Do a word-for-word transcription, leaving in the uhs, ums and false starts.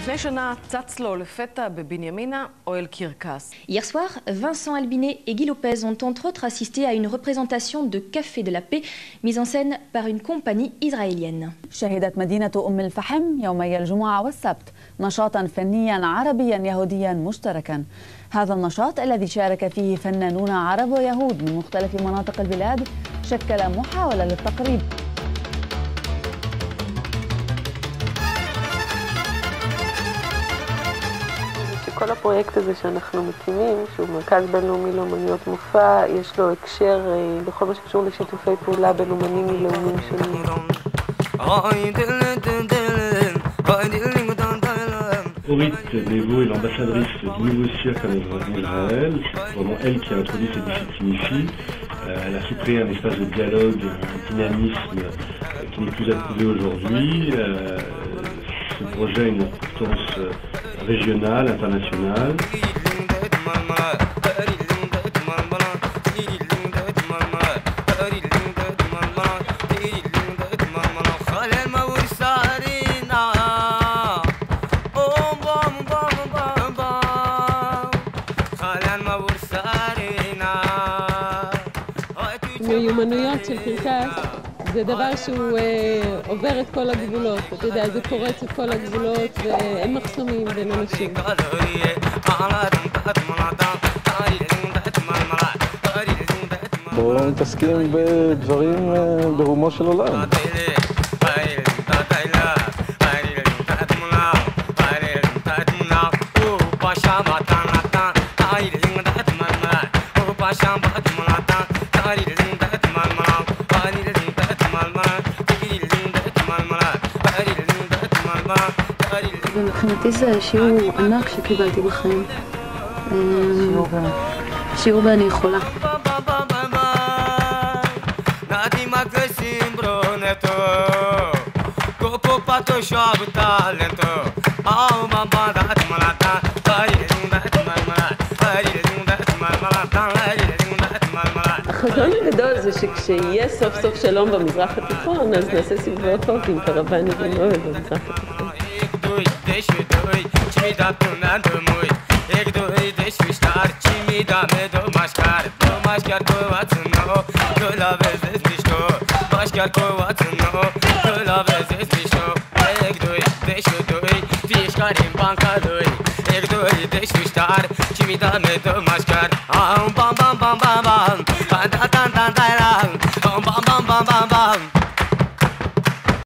Hier soir, Vincent Albinet et Guy Lopez ont entre autres assisté à une représentation de Café de la Paix mise en scène par une compagnie israélienne. شهدت مدينة أم الفحم يومي الجمعة والسبت نشاطا فنيا عربيا يهوديا مشتركا. هذا النشاط الذي شارك فيه فنانون عرب ويهود من مختلف مناطق البلاد شكل محاولة للتقريب. כל הפרויקט הזה שאנחנו מקימים, שהוא מרכז בינלאומי לאומניות מופע, יש לו הקשר בכל מה שקשור לשיתופי פעולה בין אומנים מלאומים שונים. Orit Nevo est l'ambassadrice du nouveau cirque en Israël. C'est vraiment elle qui a introduit cette discipline ici. Euh, elle a su créer un espace de dialogue, un dynamisme qui n'est plus approuvé aujourd'hui. Euh, ce projet a une importance régionale, internationale. מיומנויות של קרקס זה דבר שהוא אה, עובר את כל הגבולות, אתה יודע, זה פורץ את כל הגבולות ואין מחסומים בין אנשים. בואו מתעסקים בדברים ברומו של עולם. ומבחינתי זה שיעור ענק שקיבלתי בחיים. שיעור ב... שיעור באני יכולה. החזון הגדול זה שכשיהיה סוף סוף שלום במזרח התיכון, אז נעשה סביבות טוב עם קרוונים ומאוהל במזרח התיכון. Deixa eu estar, time da medo mascar, ah um